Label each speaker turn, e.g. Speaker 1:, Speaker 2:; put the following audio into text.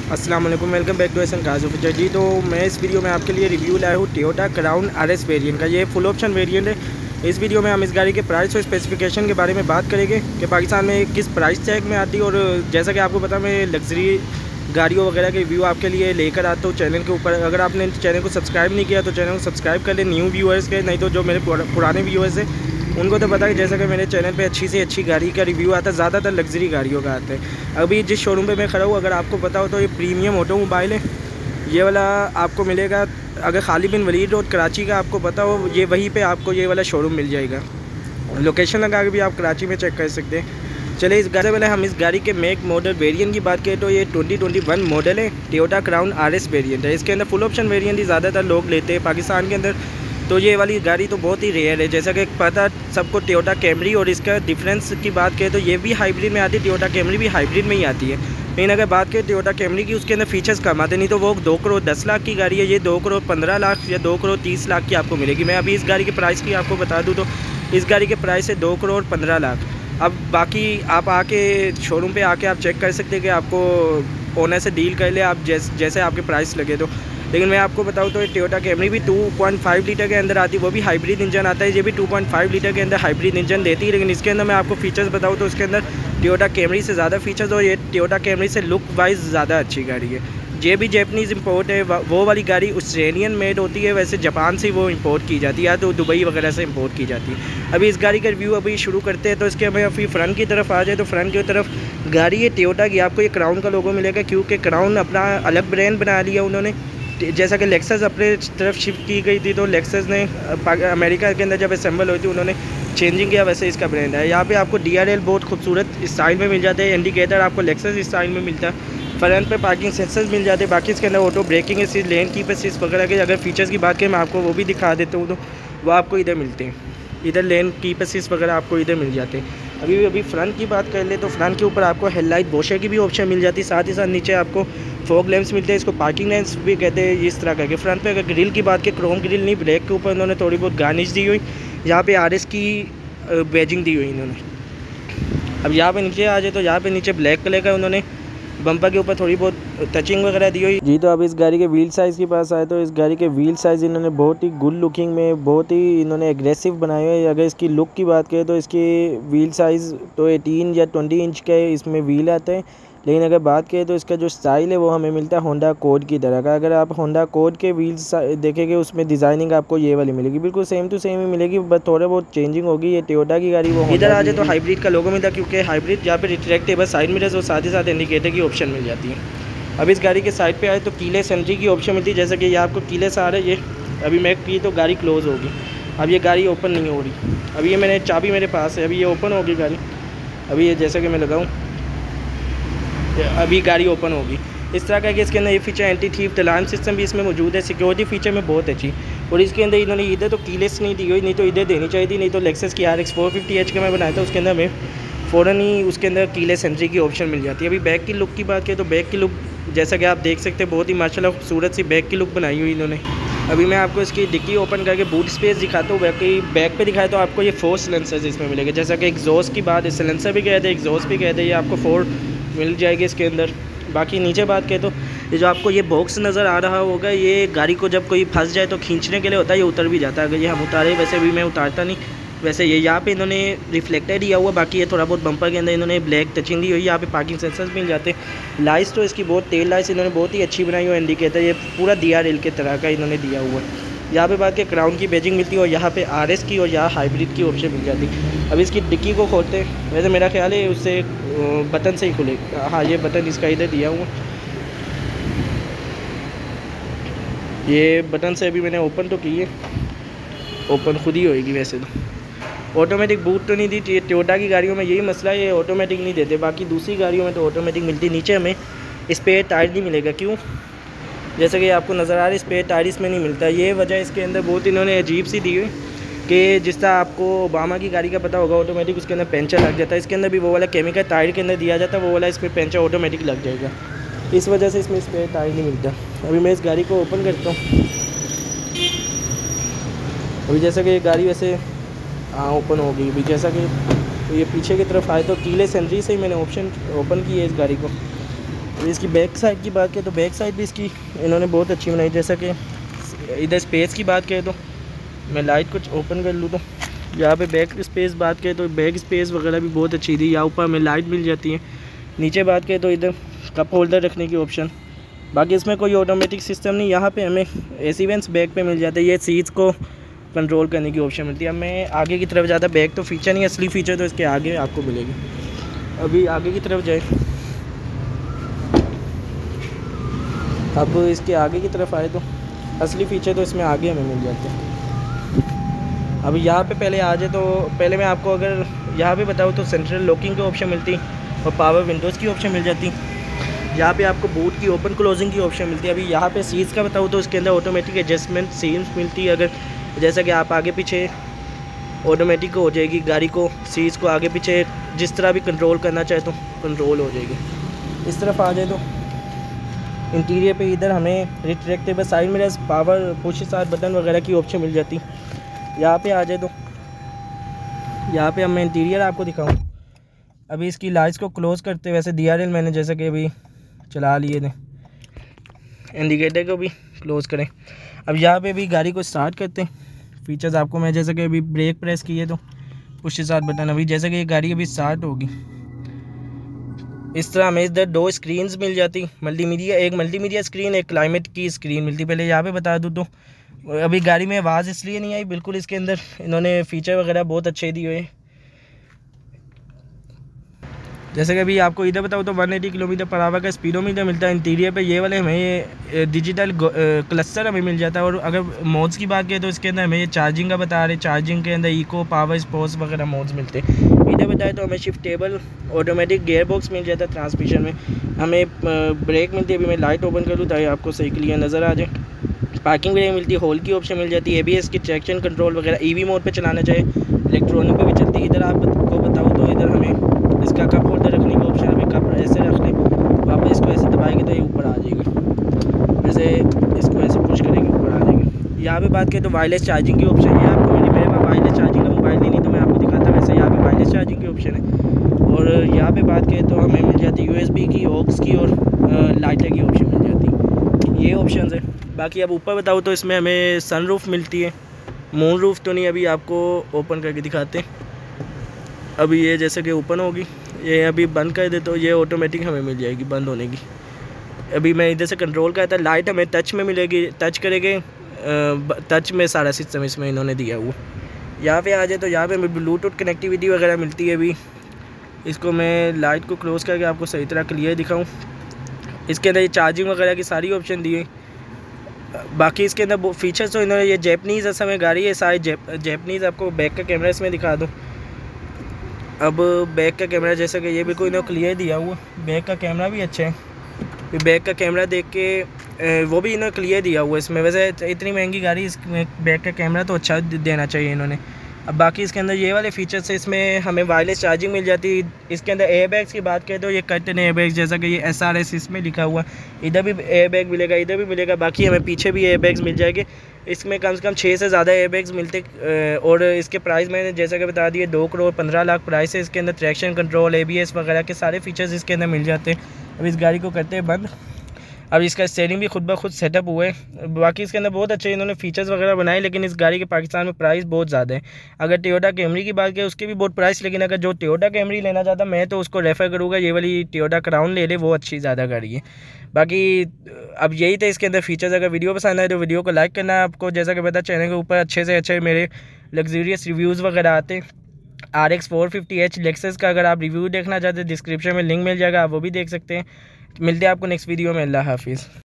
Speaker 1: अस्सलाम वालेकुम, welcome back to एसन काज ऑफिसर जी। तो मैं इस वीडियो में आपके लिए रिव्यू लाया हूँ टोयोटा क्राउन आरएस वेरिएंट का। ये फुल ऑप्शन वेरिएंट है। इस वीडियो में हम इस गाड़ी के प्राइस और स्पेसिफिकेशन के बारे में बात करेंगे कि पाकिस्तान में किस प्राइस टैग में आती है। और जैसा कि आपको पता, मैं लग्जरी गाड़ियों वगैरह के रिव्यू आपके लिए लेकर आता हूँ चैनल के ऊपर। अगर आपने चैनल को सब्सक्राइब नहीं किया तो चैनल को सब्सक्राइब कर लें न्यू व्यूअर्स के, नहीं तो जो मेरे पुराने व्यूअर्स हैं उनको तो पता है जैसा कि मेरे चैनल पे अच्छी से अच्छी गाड़ी का रिव्यू आता है, ज़्यादातर लग्जरी गाड़ियों का आता है। अभी जिस शोरूम पे मैं खड़ा हूँ, अगर आपको पता हो तो ये प्रीमियम ऑटोमोबाइल है। ये वाला आपको मिलेगा, अगर खालिद बिन वलीद रोड कराची का आपको पता हो, ये वहीं पे आपको ये वाला शोरूम मिल जाएगा। लोकेशन लगा के भी आप कराची में चेक कर सकते हैं। चलिए, इस गाड़ी वाले हम इस गाड़ी के मेक मॉडल वेरिएंट की बात करें तो ये 2021 मॉडल है, टोयोटा क्राउन आरएस वेरिएंट है। इसके अंदर फुल ऑप्शन वेरिएंट ही ज़्यादातर लोग लेते हैं पाकिस्तान के अंदर। तो ये वाली गाड़ी तो बहुत ही रेयर है। जैसा कि पता सबको टोयोटा कैमरी, और इसका डिफरेंस की बात करें तो ये भी हाइब्रिड में आती है, टोयोटा कैमरी भी हाइब्रिड में ही आती है। लेकिन अगर बात करें टोयोटा कैमरी की, उसके अंदर फीचर्स कम आते, नहीं तो वो 2 करोड़ 10 लाख की गाड़ी है। ये 2 करोड़ 15 लाख या 2 करोड़ 30 लाख की आपको मिलेगी। मैं अभी इस गाड़ी के प्राइस की आपको बता दूँ तो इस गाड़ी के प्राइस है 2 करोड़ 15 लाख। अब बाकी आप आके शोरूम पे आके आप चेक कर सकते हैं कि आपको ओनर से डील कर ले आप जैसे आपके प्राइस लगे तो। लेकिन मैं आपको बताऊं तो टोयोटा कैमरी भी 2.5 लीटर के अंदर आती है, वो भी हाइब्रिड इंजन आता है। ये भी 2.5 लीटर के अंदर हाइब्रिड इंजन देती है। लेकिन इसके अंदर मैं आपको फीचर्स बताऊं तो उसके अंदर टोयोटा कैमरी से ज़्यादा फीचर्स, और ये टोयोटा कैमरी से लुक वाइज ज़्यादा अच्छी गाड़ी है। ये भी जैपनीज़ इंपोर्ट है। वो वाली गाड़ी ऑस्ट्रेलियन मेड होती है, वैसे जापान से वो इंपोर्ट की जाती है या तो दुबई वगैरह से इंपोर्ट की जाती है। अभी इस गाड़ी का रिव्यू अभी शुरू करते हैं। तो इसके हमें अभी फ्रंट की तरफ आ जाए तो फ्रंट की तरफ गाड़ी है टोयोटा की, आपको ये क्राउन का लोगो मिलेगा, क्योंकि क्राउन अपना अलग ब्रांड बना लिया उन्होंने। जैसा कि लेक्सस अपने तरफ शिफ्ट की गई थी, तो लेक्सस ने अमेरिका के अंदर जब असेंबल हुई थी उन्होंने चेंजिंग किया, वैसे इसका ब्रांड है। यहाँ पे आपको DRL बहुत खूबसूरत स्टाइल में मिल जाते हैं। इंडिकेटर आपको लेक्सस स्टाइल में मिलता है। फ्रंट पे पार्किंग सेंसर्स मिल जाते हैं। बाकी इसके अंदर auto braking assist, lane keep assist वगैरह के अगर फीचर्स की बात करें मैं आपको वो भी दिखा देता हूँ, तो वो आपको इधर मिलते हैं। इधर लेन कीप असिस्ट वगैरह आपको इधर मिल जाते हैं। अभी फ्रंट की बात कर ले तो फ्रंट के ऊपर आपको हेडलाइट बोशर की भी ऑप्शन मिल जाती है। साथ ही साथ नीचे आपको फॉग लैंप्स मिलते हैं, इसको पार्किंग लैंप्स भी कहते हैं। इस तरह करके फ्रंट पे अगर ग्रिल की बात करें, क्रोम ग्रिल नहीं, ब्लैक के ऊपर उन्होंने थोड़ी बहुत गार्निश दी हुई, यहाँ पे RS की बैजिंग दी हुई इन्होंने। अब यहाँ पे नीचे आ जाए तो यहाँ पे नीचे ब्लैक कलर का उन्होंने बम्पर के ऊपर थोड़ी बहुत टचिंग वगैरह दी हुई जी। तो अब इस गाड़ी के व्हील साइज़ के पास आए तो इस गाड़ी के व्हील साइज़ इन्होंने बहुत ही गुड लुकिंग में, बहुत ही इन्होंने एग्रेसिव बनाए हुए हैं। अगर इसकी लुक की बात करें तो इसकी व्हील साइज़ तो 18 या 20 इंच के इसमें व्हील आते हैं। लेकिन अगर बात करें तो इसका जो स्टाइल है वो हमें मिलता है होंडा कोड की तरह का। अगर आप होंडा कोड के व्हील्स देखेंगे उसमें डिज़ाइनिंग आपको ये वाली मिलेगी, बिल्कुल सेम टू सेम ही मिलेगी, बस थोड़ा बहुत चेंजिंग होगी। ये टोयोटा की गाड़ी वो इधर आ जाए तो हाइब्रिड का लोगो मिलता है, क्योंकि हाइब्रिड यहाँ पे रिट्रैक्टेबल साइड मिरर्स और साथ ही साथ इंडिकेटर की ऑप्शन मिल जाती है। अब इस गाड़ी के साइड पे आए तो कीलेस एंट्री की ऑप्शन मिलती है। जैसे कि ये आपको कीलेस आ रहा है, ये अभी मैं की तो गाड़ी क्लोज़ होगी। अब ये गाड़ी ओपन नहीं हो रही। अभी ये मैंने चाबी मेरे पास है, अभी ये ओपन होगी गाड़ी। अभी ये जैसा कि मैं लगाऊँ अभी गाड़ी ओपन होगी। इस तरह का कि इसके अंदर ये feature anti theft alarm system भी इसमें मौजूद है। सिक्योरिटी फीचर में बहुत अच्छी। और इसके अंदर इन्होंने इधर तो कीलेस नहीं दी हुई, नहीं तो इधर देनी चाहिए थी। नहीं तो लेक्सस की RX 450H का मैं बनाया था, उसके अंदर में फ़ौरन ही उसके अंदर कीलेस एंट्री की ऑप्शन मिल जाती है। अभी बैक की लुक की बात करें तो बैक की लुक जैसा कि आप देख सकते हैं बहुत ही माशाल्लाह खूबसूरत सी बैक की लुक बनाई हुई इन्होंने। अभी मैं आपको इसकी डिक्की ओपन करके बूट स्पेस दिखाता हूँ। बैक पे दिखाए तो आपको ये 4 सिलेंसर्स इसमें मिलेंगे। जैसा कि एग्जॉस्ट की बात है, सिलेंसर भी कहते हैं, एग्जॉस्ट भी कहते हैं, ये आपको 4 मिल जाएगी इसके अंदर। बाकी नीचे बात करें तो ये जो आपको ये बॉक्स नज़र आ रहा होगा, ये गाड़ी को जब कोई फंस जाए तो खींचने के लिए होता है, ये उतर भी जाता है। अगर ये हम उतारे, वैसे भी मैं उतारता नहीं, वैसे ये यहाँ पे इन्होंने रिफ्लेक्टर दिया हुआ। बाकी ये थोड़ा बहुत बम्पर के अंदर इन्होंने ब्लैक टचिंग दी हुई। यहाँ पे पार्किंग सेंसर्स मिल जाते हैं। लाइट्स तो इसकी बहुत तेल लाइट्स इन्होंने बहुत ही अच्छी बनाई हुई। इंडिकेटर ये पूरा DRL के तरह का इन्होंने दिया हुआ है। यहाँ पे बात के क्राउन की बैजिंग मिलती है, और यहाँ पे RS की और यहाँ हाइब्रिड की ऑप्शन मिल जाती है। अब इसकी डिक्की को खोलते हैं, वैसे मेरा ख्याल है उससे बटन से ही खुलेगा। हाँ, ये बटन इसका इधर दिया हुआ, ये बटन से अभी मैंने ओपन तो की है, ओपन खुद ही होएगी। वैसे तो ऑटोमेटिक बूट तो नहीं दी। टोयोटा की गाड़ियों में यही मसला है, ये ऑटोमेटिक नहीं देते। बाकी दूसरी गाड़ियों में तो ऑटोमेटिक मिलती। नीचे हमें स्पेयर टायर नहीं मिलेगा, क्यों? जैसे कि आपको नज़र आ रहा है स्पेयर टायर इसमें नहीं मिलता। ये वजह इसके अंदर बहुत इन्होंने अजीब सी दी हुई कि जिस तरह आपको ओबामा की गाड़ी का पता होगा ऑटोमेटिक उसके अंदर पेंचर लग जाता है, इसके अंदर भी वो वाला केमिकल टायर के अंदर दिया जाता है, वो वाला इसमें पेंचर ऑटोमेटिक लग जाएगा। इस वजह से इसमें स्पेयर टायर नहीं मिलता। अभी मैं इस गाड़ी को ओपन करता हूँ। अभी जैसा कि ये गाड़ी वैसे हाँ ओपन हो गई। अभी जैसा कि ये पीछे की तरफ आए तो कीलेस एंट्री से ही मैंने ऑप्शन ओपन की है इस गाड़ी को। तो इसकी बैक साइड की बात करें तो बैक साइड भी इसकी इन्होंने बहुत अच्छी बनाई। जैसा कि इधर स्पेस की बात करें तो मैं लाइट कुछ ओपन कर लूँ तो यहाँ पे बैक स्पेस बात करें तो बैक स्पेस वगैरह भी बहुत अच्छी थी। यहाँ ऊपर हमें लाइट मिल जाती है। नीचे बात करें तो इधर कप होल्डर रखने की ऑप्शन। बाकी इसमें कोई ऑटोमेटिक सिस्टम नहीं। यहाँ पे हमें एसी वेंट्स बैक पे मिल जाते हैं। ये सीट्स को कंट्रोल करने की ऑप्शन मिलती है। मैं आगे की तरफ ज़्यादा बैक तो फीचर नहीं, असली फ़ीचर तो इसके आगे आपको मिलेगी। अभी आगे की तरफ जाए, अब इसके आगे की तरफ आए तो असली फ़ीचर तो इसमें आगे हमें मिल जाते हैं। अब यहाँ पे पहले आ जाए तो पहले मैं आपको अगर यहाँ पे बताऊँ तो सेंट्रल लॉकिंग की ऑप्शन मिलती और पावर विंडोज़ की ऑप्शन मिल जाती। यहाँ पे आपको बूट की ओपन क्लोजिंग की ऑप्शन मिलती है। अभी यहाँ पे सीट्स का बताऊँ तो उसके अंदर ऑटोमेटिक एडजस्टमेंट सीट्स मिलती है। अगर जैसा कि आप आगे पीछे ऑटोमेटिक हो जाएगी गाड़ी को, सीट्स को आगे पीछे जिस तरह भी कंट्रोल करना चाहे तो कंट्रोल हो जाएगी। इस तरफ आ जाए तो इंटीरियर पे इधर हमें retractable side mirrors, power push start button वगैरह की ऑप्शन मिल जाती। यहाँ पे आ जाए तो यहाँ पे अब मैं इंटीरियर आपको दिखाऊँ। अभी इसकी लाइट्स को क्लोज़ करते वैसे DRL मैंने जैसे कि अभी चला लिए थे, इंडिकेटर को भी क्लोज़ करें। अब यहाँ पे भी गाड़ी को स्टार्ट करते हैं। फीचर्स आपको मैं जैसे कि अभी ब्रेक प्रेस किए तो पुश स्टार्ट बटन। अभी जैसे कि ये गाड़ी अभी स्टार्ट होगी, इस तरह हमें इधर 2 स्क्रीन्स मिल जाती मल्टीमीडिया, एक मल्टीमीडिया स्क्रीन, एक क्लाइमेट की स्क्रीन मिलती। पहले यहाँ पे बता दूँ तो अभी गाड़ी में आवाज़ इसलिए नहीं आई, बिल्कुल इसके अंदर इन्होंने फ़ीचर वगैरह बहुत अच्छे दिए हुए। जैसे कि अभी आपको इधर बताऊँ तो 180 किलोमीटर पर आवर का स्पीडोमीटर मिलता है। इंटीरियर पे ये वाले हमें डिजिटल क्लस्टर हमें मिल जाता है। और अगर मोड्स की बात करें तो इसके अंदर हमें ये चार्जिंग का बता रहे, चार्जिंग के अंदर इको, पावर, स्पोर्ट्स वगैरह मोड्स मिलते हैं। इधर बताए तो हमें शिफ्टेबल ऑटोमेटिक गियर बॉक्स मिल जाता है। ट्रांसमिशन में हमें ब्रेक मिलती है। अभी मैं लाइट ओपन कर लूँ ताकि आपको सही क्लियर नज़र आ जाए। पार्किंग ब्रेक मिलती है, होल्ड की ऑप्शन मिल जाती है, ABS की ट्रैक्शन कंट्रोल वगैरह, EV मोड पे चलाना चाहे इलेक्ट्रॉनिक पे भी चलती है। इधर आपको बताऊँ तो इधर हमें इसका कप होल्डर रखने की ऑप्शन, हमें कप ऐसे रख लें तो आप इसको ऐसे दबाएंगे तो ये ऊपर आ जाएगी, वैसे इसको ऐसे पुश करेंगे ऊपर आ जाएगी। यहाँ पे बात करें तो वायरलेस चार्जिंग की ऑप्शन है। आपको मेरे पास वायरलेस चार्जिंग का मोबाइल नहीं तो मैं आपको दिखाता, वैसे यहाँ पे वायरलेस चार्जिंग की ऑप्शन है। और यहाँ पे बात करें तो हमें मिल जाती USB की, ऑक्स की और लाइटर की ऑप्शन मिल जाती। ये ऑप्शन है। बाकी अब ऊपर बताऊँ तो इसमें हमें सनरूफ मिलती है, मून रूफ तो नहीं। अभी आपको ओपन करके दिखाते हैं। अभी ये जैसे कि ओपन होगी, ये अभी बंद कर दे तो ये ऑटोमेटिक हमें मिल जाएगी बंद होने की। अभी मैं इधर से कंट्रोल करता, लाइट हमें टच में मिलेगी, टच करेंगे, टच में सारा सिस्टम इसमें इन्होंने दिया हुआ। यहाँ पे आ जाए तो यहाँ पे ब्लूटूथ कनेक्टिविटी वगैरह मिलती है। अभी इसको मैं लाइट को क्लोज़ करके आपको सही तरह क्लियर दिखाऊँ। इसके अंदर ये चार्जिंग वगैरह की सारी ऑप्शन दी है। बाकी इसके अंदर फीचर्स तो इन्होंने, ये जैपनीज़ असल में गाड़ी है, सारी जैपनीज़। आपको बैक का कैमरा इसमें दिखा दूँ। अब बैक का कैमरा जैसा कि ये बिल्कुल इन्होंने क्लियर दिया हुआ, बैक का कैमरा भी अच्छा है। फिर बैक का कैमरा देख के वो भी इन्होंने क्लियर दिया हुआ इसमें। वैसे इतनी महंगी गाड़ी, इसमें बैक का कैमरा तो अच्छा देना चाहिए इन्होंने। अब बाकी इसके अंदर ये वाले फीचर्स है। इसमें हमें वायरलेस चार्जिंग मिल जाती है। इसके अंदर एयरबैग्स की बात करें तो ये कर्टन एयरबैग्स, जैसा कि ये SRS इसमें लिखा हुआ, इधर भी एयरबैग मिलेगा, इधर भी मिलेगा। बाकी हमें पीछे भी एयरबैग्स मिल जाएंगे। इसमें कम से कम 6 से ज़्यादा एयरबैग्स मिलते। और इसके प्राइस मैंने जैसा कि बता दिए 2,15,00,000 प्राइस है। इसके अंदर ट्रैक्शन कंट्रोल, ABS वगैरह के सारे फीचर्स इसके अंदर मिल जाते हैं। अब इस गाड़ी को करते हैं बंद। अब इसका स्टीयरिंग भी खुद ब खुद सेटअप हुआ है। बाकी इसके अंदर बहुत अच्छे इन्होंने फीचर्स वगैरह बनाए, लेकिन इस गाड़ी के पाकिस्तान में प्राइस बहुत ज़्यादा है। अगर टोयोटा कैमरी की बात करें उसकी भी बहुत प्राइस, लेकिन अगर जो टोयोटा कैमरी लेना चाहता मैं तो उसको रेफ़र करूँगा ये वाली टोयोटा क्राउन ले ले, वो अच्छी ज़्यादा गाड़ी है। बाकी अब यही थे इसके अंदर फीचर्स। अगर वीडियो पसंद आए तो वीडियो को लाइक करना है। आपको जैसा कि पता चैनल के ऊपर अच्छे से अच्छे मेरे लग्जरियस रिव्यूज़ वगैरह आते हैं। RX 450H लेक्सस का अगर आप रिव्यू देखना चाहते हैं डिस्क्रिप्शन में लिंक मिल जाएगा, आप वो भी देख सकते हैं। मिलते हैं आपको नेक्स्ट वीडियो में। अल्लाह हाफिज़।